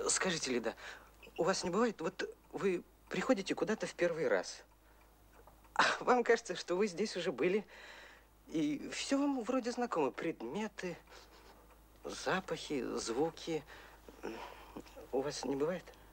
Скажите, Лида, у вас не бывает, вот вы приходите куда-то в первый раз, а вам кажется, что вы здесь уже были, и все вам вроде знакомы. Предметы, запахи, звуки. У вас не бывает?